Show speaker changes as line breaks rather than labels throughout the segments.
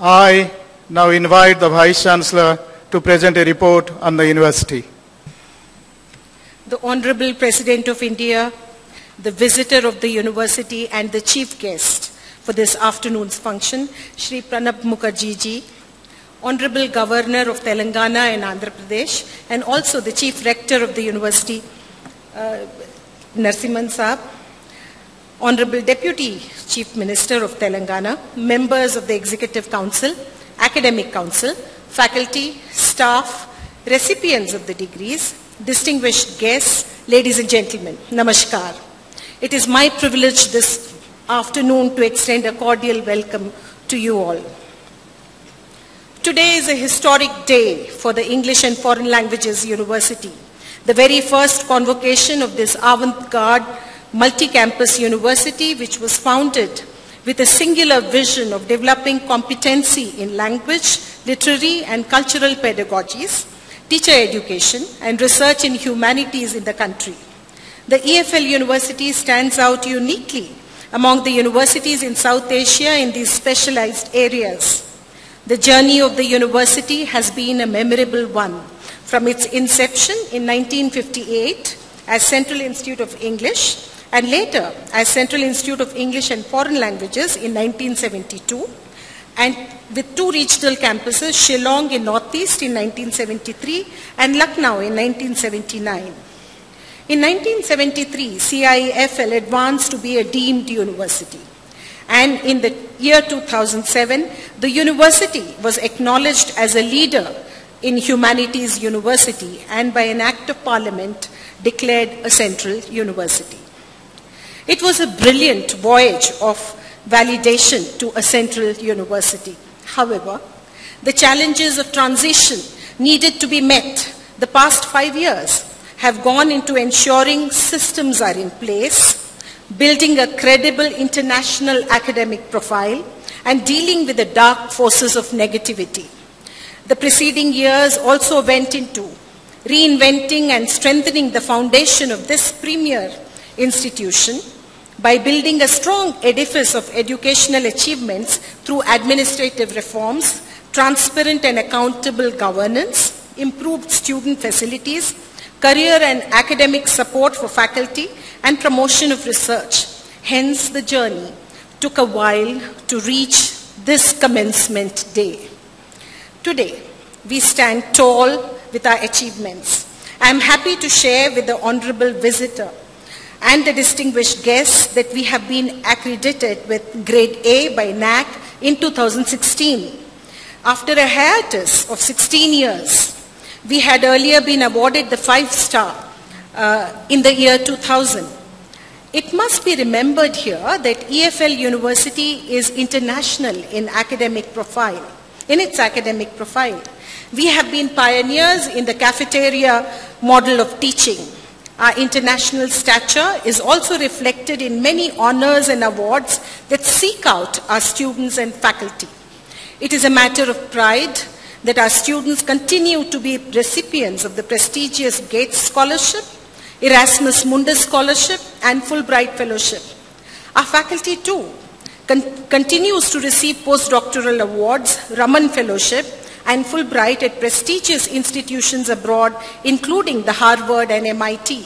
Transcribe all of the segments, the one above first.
I now invite the Vice Chancellor to present a report on the university.
The Honorable President of India, the visitor of the university and the chief guest for this afternoon's function, Shri Pranab Mukherjee ji, Honorable Governor of Telangana and Andhra Pradesh, and also the Chief Rector of the University, Narasimhan Saab, Honorable Deputy Chief Minister of Telangana, members of the Executive Council, Academic Council, faculty, staff, recipients of the degrees, distinguished guests, ladies and gentlemen, namaskar. It is my privilege this afternoon to extend a cordial welcome to you all. Today is a historic day for the English and Foreign Languages University, the very first convocation of this avant-garde multi-campus university, which was founded with a singular vision of developing competency in language, literary and cultural pedagogies, teacher education and research in humanities in the country. The EFL University stands out uniquely among the universities in South Asia in these specialized areas. The journey of the university has been a memorable one, from its inception in 1958 as Central Institute of English and later as Central Institute of English and Foreign Languages in 1972, and with two regional campuses, Shillong in Northeast in 1973 and Lucknow in 1979. In 1973, CIEFL advanced to be a deemed university. And in the year 2007, the university was acknowledged as a leader in humanities university and by an act of parliament declared a central university. It was a brilliant voyage of validation to a central university. However, the challenges of transition needed to be met. The past 5 years have gone into ensuring systems are in place, building a credible international academic profile, and dealing with the dark forces of negativity. The preceding years also went into reinventing and strengthening the foundation of this premier institution by building a strong edifice of educational achievements through administrative reforms, transparent and accountable governance, improved student facilities, career and academic support for faculty, and promotion of research. Hence, the journey took a while to reach this commencement day. Today, we stand tall with our achievements. I am happy to share with the honorable visitor and the distinguished guests that we have been accredited with Grade A by NAAC in 2016. After a hiatus of 16 years, we had earlier been awarded the 5-star in the year 2000. It must be remembered here that EFL University is international in academic profile. In its academic profile, we have been pioneers in the cafeteria model of teaching. Our international stature is also reflected in many honors and awards that seek out our students and faculty. It is a matter of pride that our students continue to be recipients of the prestigious Gates Scholarship, Erasmus Mundus Scholarship, and Fulbright Fellowship. Our faculty too continues to receive postdoctoral awards, Raman Fellowship, and Fulbright at prestigious institutions abroad, including the Harvard and MIT.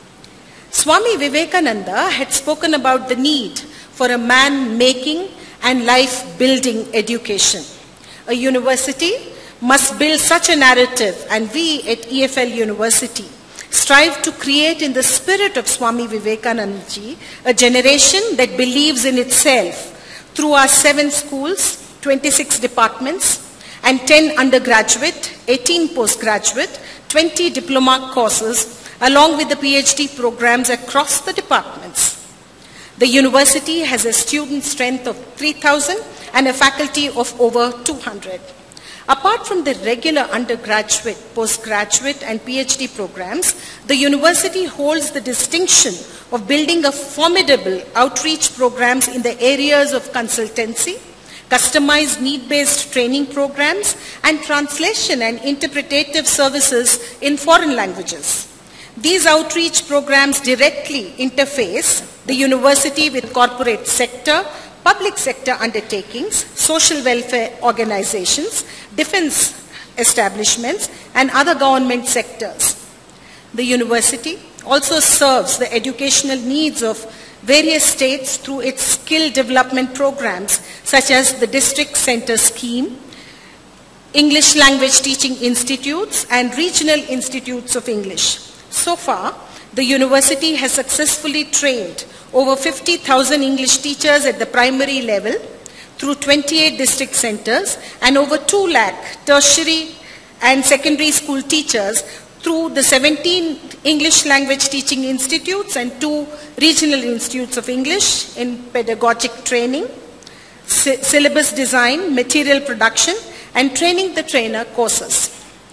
Swami Vivekananda had spoken about the need for a man-making and life-building education. A university must build such a narrative, and we at EFL University strive to create in the spirit of Swami Vivekananda ji a generation that believes in itself through our 7 schools, 26 departments, and 10 undergraduate, 18 postgraduate, 20 diploma courses, along with the PhD programs across the departments. The university has a student strength of 3,000 and a faculty of over 200. Apart from the regular undergraduate, postgraduate, and PhD programs, the university holds the distinction of building a formidable outreach programs in the areas of consultancy, customized need-based training programs, and translation and interpretative services in foreign languages. These outreach programs directly interface the university with corporate sector, public sector undertakings, social welfare organizations, defense establishments, and other government sectors. The university also serves the educational needs of various states through its skill development programs, such as the District Center Scheme, English Language Teaching Institutes, and Regional Institutes of English. So far, the university has successfully trained over 50,000 English teachers at the primary level through 28 district centers and over 2 lakh tertiary and secondary school teachers through the 17 English Language Teaching Institutes and 2 Regional Institutes of English in pedagogic training, syllabus design, material production, and training the trainer courses.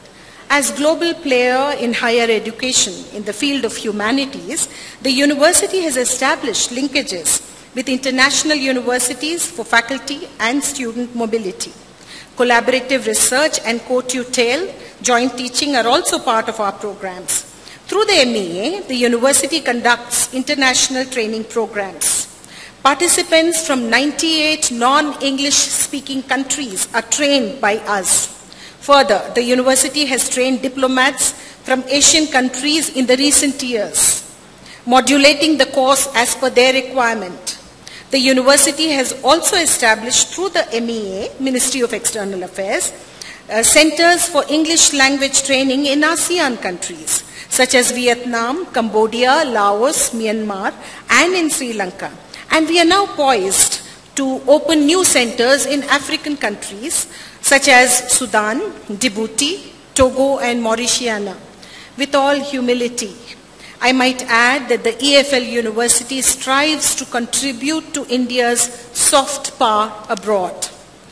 As global player in higher education in the field of humanities, the university has established linkages with international universities for faculty and student mobility. Collaborative research and co-tutel, joint teaching are also part of our programs. Through the MEA, the university conducts international training programs. Participants from 98 non-English speaking countries are trained by us. Further, the university has trained diplomats from Asian countries in the recent years, modulating the course as per their requirement. The university has also established through the MEA, Ministry of External Affairs, centers for English language training in ASEAN countries, such as Vietnam, Cambodia, Laos, Myanmar, and in Sri Lanka. And we are now poised to open new centers in African countries, such as Sudan, Djibouti, Togo, and Mauritania. With all humility, I might add that the EFL University strives to contribute to India's soft power abroad.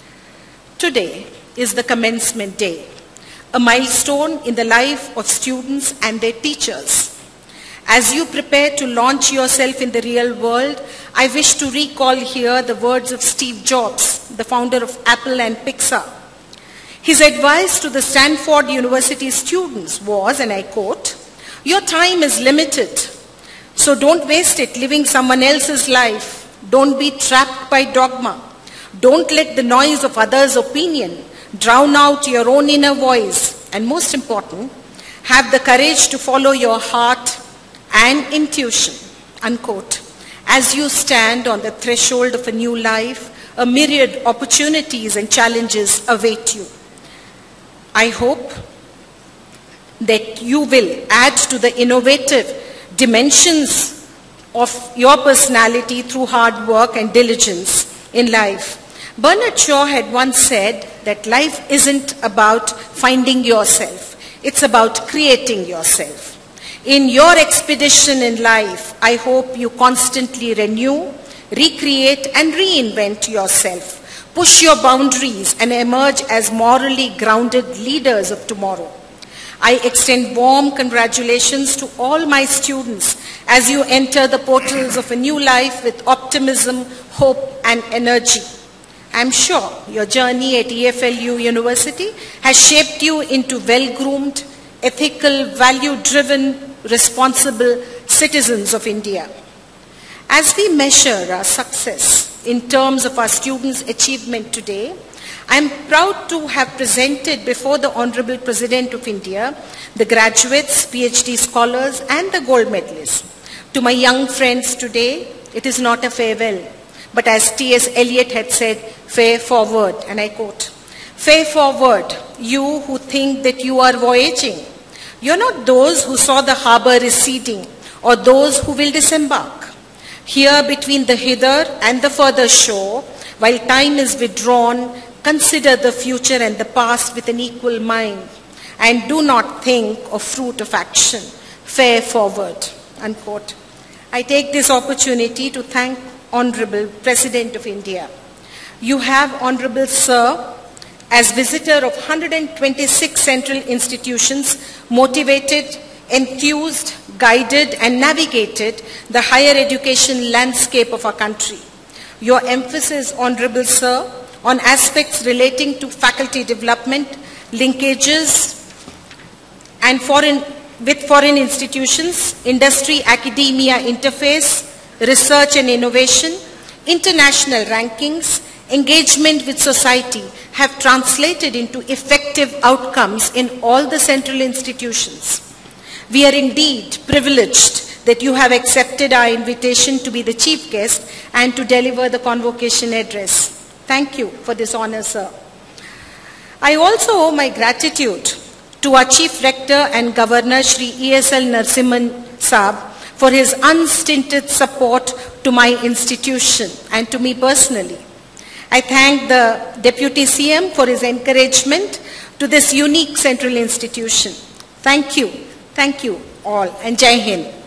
Today is the commencement day, a milestone in the life of students and their teachers. As you prepare to launch yourself in the real world, I wish to recall here the words of Steve Jobs, the founder of Apple and Pixar. His advice to the Stanford University students was, and I quote, "Your time is limited, so don't waste it living someone else's life. Don't be trapped by dogma. Don't let the noise of others' opinion drown out your own inner voice. And most important, have the courage to follow your heart and intuition," unquote. As you stand on the threshold of a new life, a myriad opportunities and challenges await you. I hope that you will add to the innovative dimensions of your personality through hard work and diligence in life. Bernard Shaw had once said that life isn't about finding yourself, it's about creating yourself. In your expedition in life, I hope you constantly renew, recreate, and reinvent yourself. Push your boundaries and emerge as morally grounded leaders of tomorrow. I extend warm congratulations to all my students as you enter the portals of a new life with optimism, hope, and energy. I'm sure your journey at EFLU University has shaped you into well-groomed, ethical, value-driven, responsible citizens of India. As we measure our success in terms of our students' achievement today, I am proud to have presented before the Honorable President of India the graduates, PhD scholars, and the gold medalists. To my young friends today, it is not a farewell, but as T.S. Eliot had said, fare forward, and I quote, "Fare forward, you who think that you are voyaging. You are not those who saw the harbor receding or those who will disembark. Here between the hither and the further shore, while time is withdrawn, consider the future and the past with an equal mind, and do not think of fruit of action. Fare forward," unquote. I take this opportunity to thank Honorable President of India. You have, Honorable Sir, as visitor of 126 central institutions, motivated, enthused, guided, and navigated the higher education landscape of our country. Your emphasis, Honorable Sir, on aspects relating to faculty development, linkages, and with foreign institutions, industry-academia interface, research and innovation, international rankings, engagement with society have translated into effective outcomes in all the central institutions. We are indeed privileged that you have accepted our invitation to be the chief guest and to deliver the convocation address. Thank you for this honor, sir. I also owe my gratitude to our Chief Rector and Governor, Shri ESL Narasimhan Saab, for his unstinted support to my institution and to me personally. I thank the Deputy CM for his encouragement to this unique central institution. Thank you all, and Jai Hind.